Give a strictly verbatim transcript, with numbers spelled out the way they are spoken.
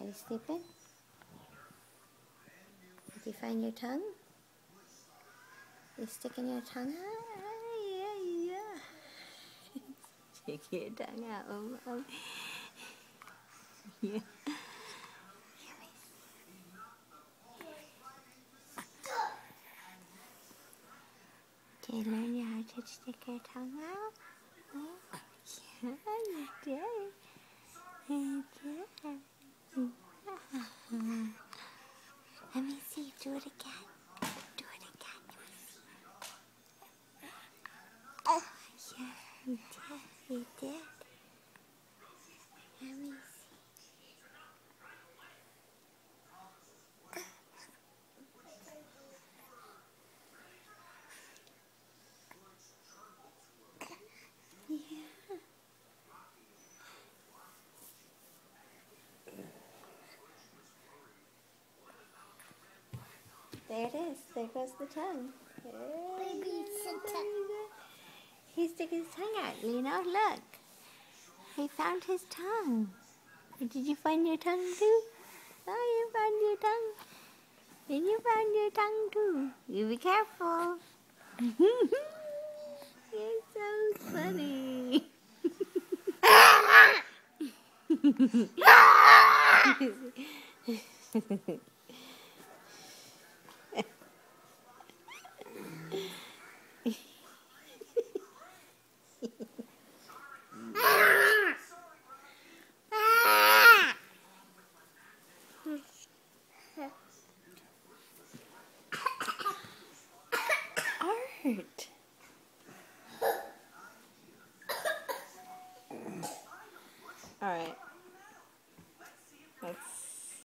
you sleeping? Did you find your tongue? You sticking your tongue out? Yeah, yeah. Stick your tongue out, um, um. Yeah. Did you learn how to stick your tongue out? Oh, yeah, you did. You did. Let me see. Do it again. Do it again. Let me see. Oh, yeah, you did. You did. Let me see. Yeah. There it is. There goes the tongue. Baby, Santa. He's sticking his tongue out. Lino, look. He found his tongue. Did you find your tongue too? Oh, you found your tongue. And you found your tongue too. You be careful. You're so funny. Art. All right.